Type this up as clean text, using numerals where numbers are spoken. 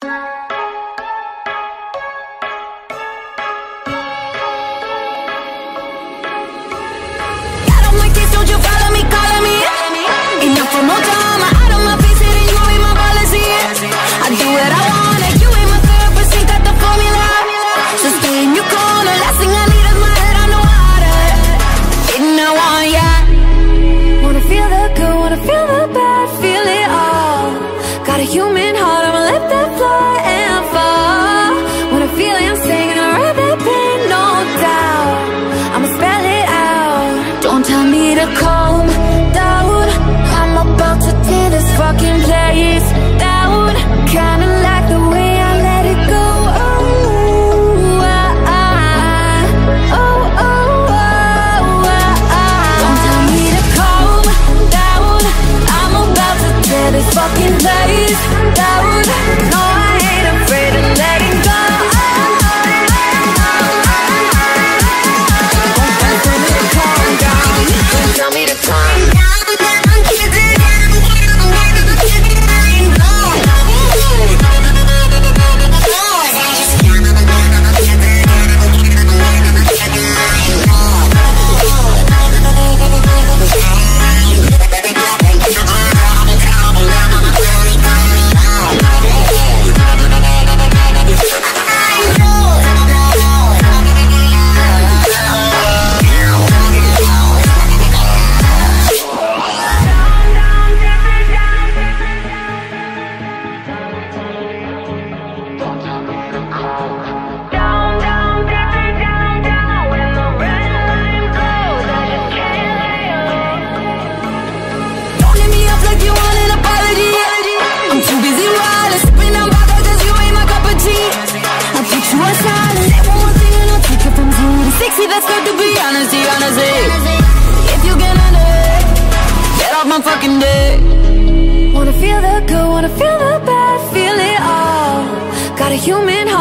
Human heart, I'ma let that fly and fall. When I feel it, I'm singing, I write that pain, no doubt. I'ma spell it out. Don't tell me to calm down. I'm about to tear this fucking place down. Kinda like the way I let it go. Don't tell me to calm down. I'm about to tear this fucking place down. No, I ain't afraid of letting go. Don't tell me to calm down. Don't tell me to calm down. That's good to be honest, if you can handle it, get off my fucking dick. Wanna feel the good, wanna feel the bad, feel it all. Got a human